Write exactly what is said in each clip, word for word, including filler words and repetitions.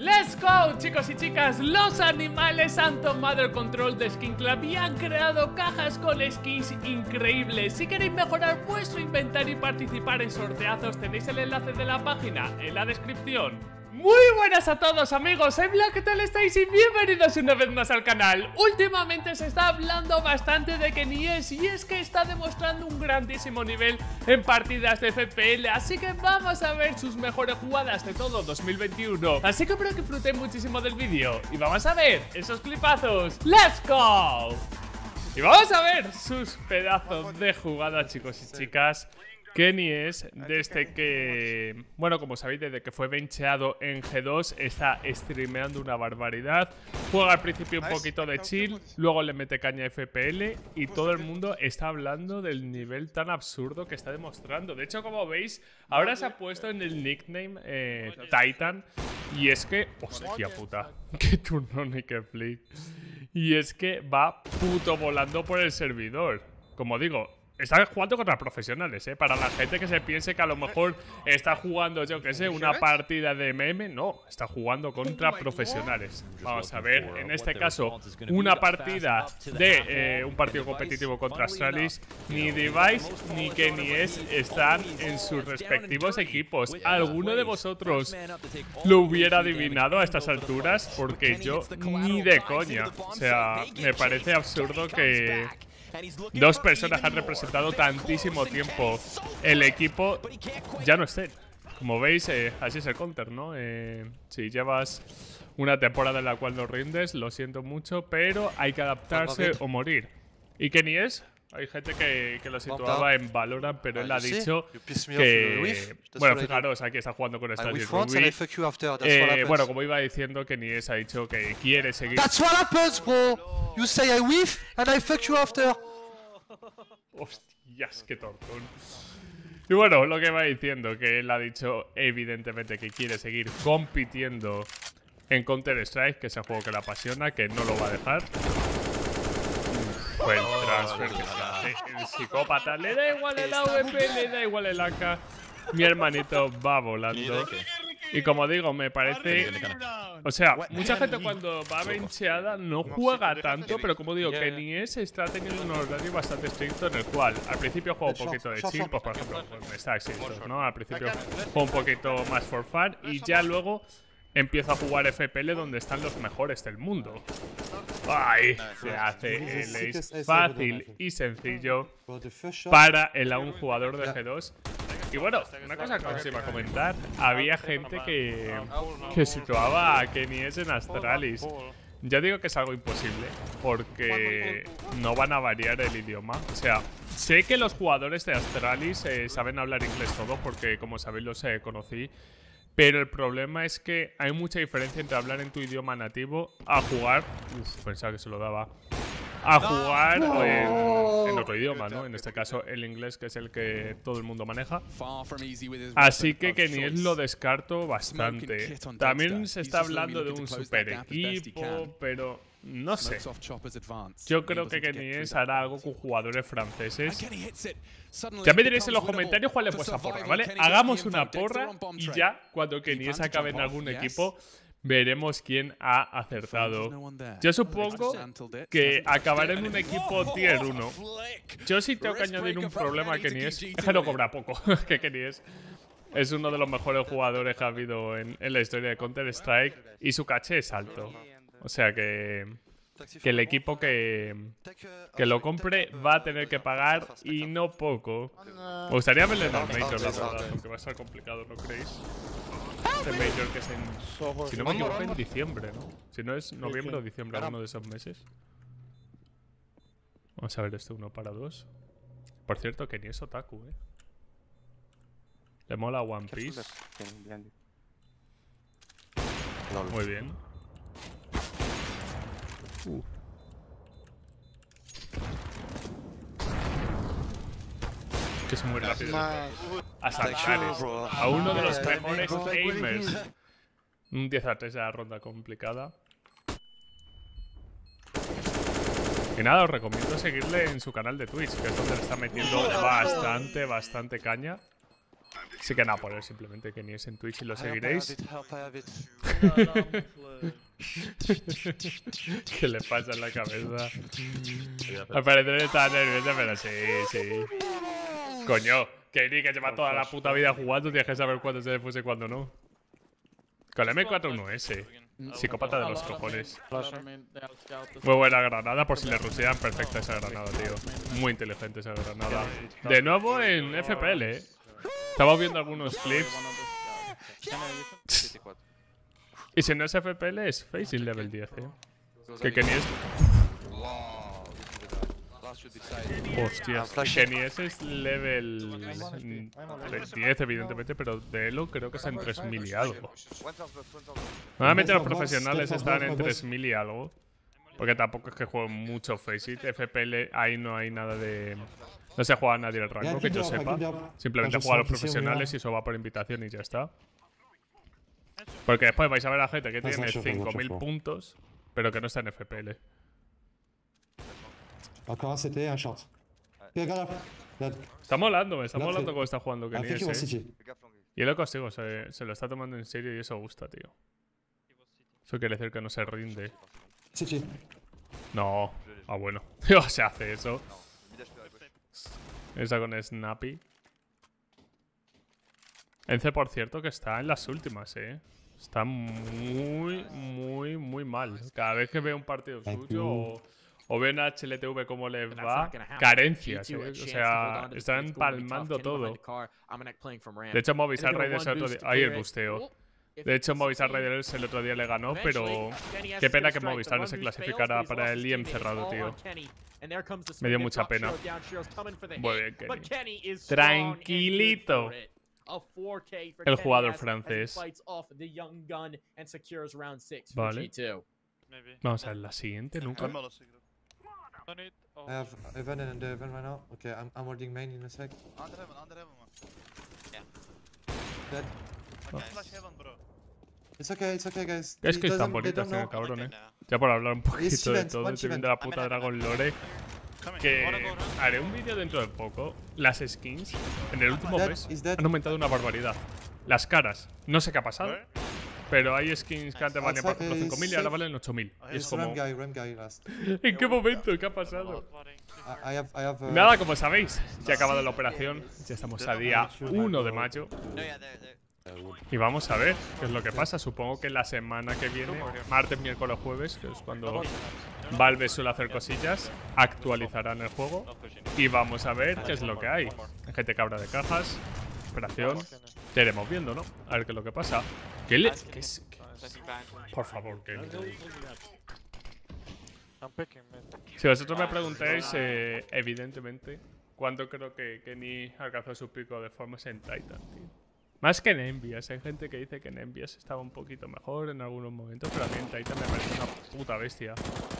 ¡Let's go, chicos y chicas! Los animales han tomado el control de Skin Club y han creado cajas con skins increíbles. Si queréis mejorar vuestro inventario y participar en sorteazos, tenéis el enlace de la página en la descripción. Muy buenas a todos, amigos, soy Black, ¿qué tal estáis? Y bienvenidos una vez más al canal. Últimamente se está hablando bastante de Kenies y es que está demostrando un grandísimo nivel en partidas de F P L, así que vamos a ver sus mejores jugadas de todo dos mil veintiuno. Así que espero que disfrutéis muchísimo del vídeo y vamos a ver esos clipazos. ¡Let's go! Y vamos a ver sus pedazos de jugadas, chicos y chicas. Kenies, desde que, bueno, como sabéis, desde que fue bencheado en G dos, está streameando una barbaridad. Juega al principio un poquito de chill, luego le mete caña a F P L y todo el mundo está hablando del nivel tan absurdo que está demostrando. De hecho, como veis, ahora se ha puesto en el nickname eh, Titan. Y es que, hostia puta, qué turno ni qué flip. Y es que va puto volando por el servidor. Como digo, está jugando contra profesionales, ¿eh? Para la gente que se piense que a lo mejor está jugando, yo que sé, una partida de M M, no, está jugendo contra profesionales. Vamos a ver, en este caso, una partida de eh, un partido competitivo contra Astralis. Ni Device ni Kenies están en sus respectivos equipos. ¿Alguno de vosotros lo hubiera adivinado a estas alturas? Porque yo ni de coña. O sea, me parece absurdo que dos personas han representado tantísimo tiempo el equipo ya no estén. Como veis, eh, así es el counter, ¿no? Eh, si llevas una temporada en la cual no rindes, lo siento mucho, pero hay que adaptarse o morir. ¿Y Kenies? Hay gente que, que lo situaba en Valorant, pero él ha dicho que... Bueno, fijaros, aquí está jugando con Strategy Ruby. Eh, bueno, como iba diciendo, Kenies ha dicho que quiere seguir... That's what happens, bro. You say I whiff and I fuck you after. Hostias, qué tortón. Y bueno, lo que va diciendo, que él ha dicho evidentemente que quiere seguir compitiendo en Counter-Strike, que es el juego que le apasiona, que no lo va a dejar. Fue el transfer que se hace. El psicópata, le da igual el A W P, le da igual el A K. Mi hermanito va volando. Y como digo, me parece... O sea, mucha gente cuando va bencheada no juega tanto, pero como digo, Kenies está teniendo un horario bastante estricto en el cual al principio juega un poquito de chill, pues por ejemplo, pues me está exitoso, ¿no? Al principio juega un poquito más for fun y ya luego empieza a jugar F P L donde están los mejores del mundo. ¡Ay! Se hace el ace fácil y sencillo para el a un jugador de G dos. Y bueno, una cosa que os iba a comentar, había gente que, que situaba a Kenies en Astralis. Ya digo que es algo imposible, porque no van a variar el idioma. O sea, sé que los jugadores de Astralis eh, saben hablar inglés todo, porque como sabéis los eh, conocí. Pero el problema es que hay mucha diferencia entre hablar en tu idioma nativo a jugar... Uf, pensaba que se lo daba. A jugar en, en otro idioma, ¿no? En este caso el inglés, que es el que todo el mundo maneja. Así que Kenies lo descarto bastante. También se está hablando de un super equipo, pero no sé. Yo creo que Kenies hará algo con jugadores franceses. Ya me diréis en los comentarios cuál es vuestra porra, ¿vale? Hagamos una porra y ya, cuando Kenies acabe en algún equipo, veremos quién ha acertado. Yo supongo que acabaré en un equipo tier uno. Yo sí tengo que añadir un problema a Kenies. Es que no cobra poco. Que Kenies es uno de los mejores jugadores que ha habido en, en la historia de Counter-Strike. Y su caché es alto. O sea que... Que el equipo que, que lo compre va a tener que pagar y no poco. Me gustaría verle en el Major, la verdad, aunque va a ser complicado, ¿no creéis? Este Major que es en... Si no me equivoco, en diciembre, ¿no? Si no es noviembre o diciembre, alguno de esos meses. Vamos a ver este uno para dos. Por cierto, que ni es otaku, ¿eh? Le mola One Piece. Muy bien. Uh. Que es muy rápido. A saltares. A uno de los mejores aimers. Un diez a tres de la ronda complicada. Y nada, os recomiendo seguirle en su canal de Twitch, que es donde le está metiendo bastante, bastante caña. Así que nada, por él simplemente Kenies en Twitch y lo seguiréis. ¿Qué le pasa en la cabeza? Al parecer está nervioso, pero sí, sí. Coño, Kenny, que lleva toda la puta vida jugando, tienes que saber cuándo se defusa y cuándo no. Con la M cuatro uno S. Psicópata de los cojones. Muy buena granada, por si le rushean. Perfecta esa granada, tío. Muy inteligente esa granada. De nuevo en F P L, eh. Estamos viendo algunos clips. Y si no es F P L, es Facing level diez, eh. Que Kenny es... Hostias, Kenny S es level diez, evidentemente, pero de Elo creo que está en tres mil y algo. Normalmente los profesionales están en tres mil y algo. Porque tampoco es que jueguen mucho Faceit. F P L, ahí no hay nada de... No se juega nadie el rango, que yo sepa. Simplemente juegan los profesionales y eso va por invitación y ya está. Porque después vais a ver a gente que tiene cinco mil puntos, pero que no está en F P L. Encore un C T, un short. Está molando, me está molando cómo está jugando Kenny Fake S. City. Y lo consigo, se, se lo está tomando en serio y eso gusta, tío. Eso quiere decir que no se rinde. City. No. Ah, bueno. Dios, se hace eso. Esa con Snappy. Ence, por cierto, que está en las últimas, eh. Está muy, muy, muy mal. Cada vez que veo un partido suyo o, o veo en H L T V cómo les va, carencias, eh. O sea, están palmando todo. De hecho, Movistar Raiders el otro día... Ahí el busteo. De hecho, Movistar Raiders el otro día le ganó, pero... Qué pena que Movistar no se clasificara para el I E M cerrado, tío. Me dio mucha pena. Muy bien, Kenny. Tranquilito. El jugador francés. Vale. Vamos a ver la siguiente, nunca. I have Evan and Evan right now. Okay, I'm, I'm holding main in a sec. Under heaven, under heaven, man. Yeah. Dead. Okay, flash heaven, bro. It's okay, it's okay, guys. Es que He están doesn't- they bonitas, don't eh, know. cabrón, eh. Ya por hablar un poquito de event, todo, one estoy event. viendo la puta Dragon Lore. Come Que in. Wanna go around? haré un vídeo dentro de poco. Las skins, en el último Dead, mes, is dead. han aumentado una barbaridad. Las caras, no sé qué ha pasado, pero hay skins que antes valían por ejemplo cinco mil y ahora valen ocho mil. Y es It's como... Ram guy, Ram guy last. ¿En qué momento? ¿Qué ha pasado? I, I have, I have. Uh, Nada, como sabéis, ya ha acabado la operación. Ya estamos a día uno de mayo. No, yeah, there, there. Y vamos a ver qué es lo que pasa. Supongo que la semana que viene, martes, miércoles, jueves, que es cuando Valve suele hacer cosillas, actualizarán el juego y vamos a ver qué es lo que hay. Gente cabra de cajas, operación. Ya iremos viendo, ¿no? A ver qué es lo que pasa. ¿Qué le...? ¿Qué es? qué- Por favor, que... Si vosotros me preguntáis, eh, evidentemente, ¿cuándo creo que Kenny alcanzó su pico de forma en Titan, tío? Más que en Envious. Hay gente que dice que en Envious estaba un poquito mejor en algunos momentos, pero a mí en Titan me parece una puta bestia.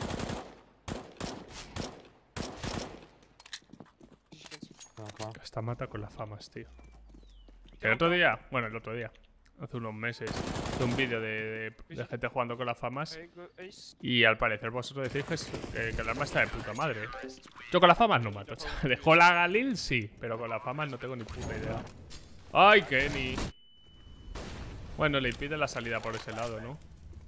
encore. Esta mata con las famas, tío. El otro día, bueno, el otro día, hace unos meses, hice un vídeo de, de, de gente jugando con las famas y al parecer vosotros decís que, es- que, que el arma está de puta madre. Yo con las famas no mato, chaval. Con la Galil sí, pero con las famas no tengo ni puta idea. ¡Ay, Kenny! Bueno, le impide la salida por ese lado, ¿no?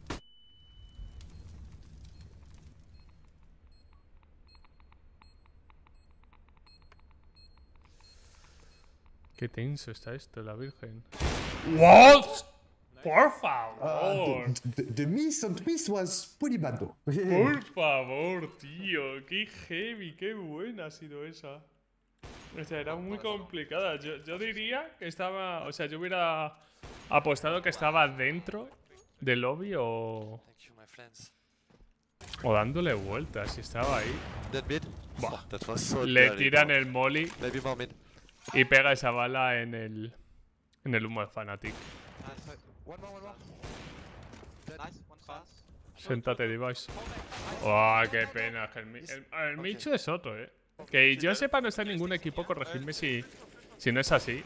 Qué tenso está esto, la virgen. ¡What! ¡Por favor! the, the miss on twist was pretty bad though. Por favor, tío. Qué heavy, qué buena ha sido esa. O sea, era muy complicada. Yo, yo diría que estaba... O sea, yo hubiera apostado que estaba dentro del lobby o... Thank you, my friends. O dándole vueltas, si estaba ahí. Dead mid. Buah. Oh, that was so Le dirty, tiran bro. el molly Maybe more mid. y pega esa bala en el... En el humo de Fnatic. One more, one more. Nice, one fast. Siéntate, device. ¡Oh, qué pena! que El, Mi- el, el Michu es otro, eh. Que yo sepa, no está en ningún equipo, corregidme si, si no es así.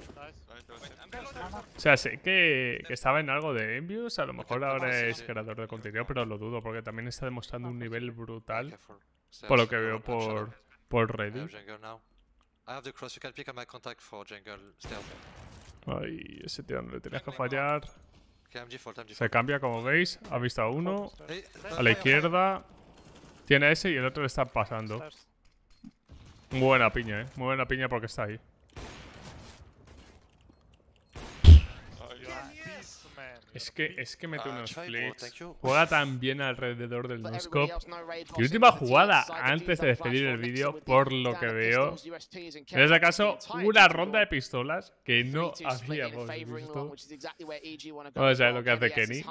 O sea, sé que, que estaba en algo de Envious, a lo mejor ahora es creador de contenido, pero lo dudo, porque también está demostrando un nivel brutal, Careful. por lo que veo por, por I have Reddit. jungle now. I have the cross. You can pick on my contact for jungle stealth. Ay, ese tío no le tenías que fallar. Okay, I'm G four, I'm G four. Se cambia, como veis. Ha visto a uno. Hey, A la izquierda. Tiene ese y el otro le está pasando. Muy buena piña, eh. Muy buena piña porque está ahí. Es que, es que mete Uh, unos try ball, flicks. thank you. Juega tan bien alrededor del no-scope. Y última jugada, antes de despedir el vídeo, por lo que veo, en este caso, una ronda de pistolas que no habíamos visto. Vamos a ver lo que hace Kenny.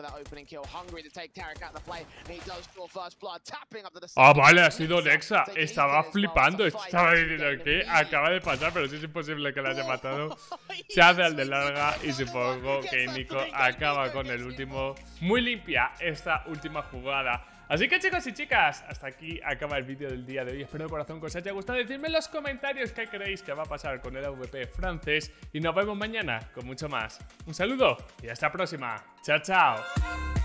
Ah, vale, ha sido Nexa. Estaba flipando. Estaba diciendo que acaba de pasar, pero sí es imposible que la haya matado. Se hace al de larga y supongo que Nico acaba con el último. Muy limpia esta última jugada. Así que, chicos y chicas, hasta aquí acaba el vídeo del día de hoy. Espero de corazón que os haya gustado. Decidme en los comentarios qué creéis que va a pasar con el A V P francés. Y nos vemos mañana con mucho más. Un saludo y hasta la próxima. Chao, chao.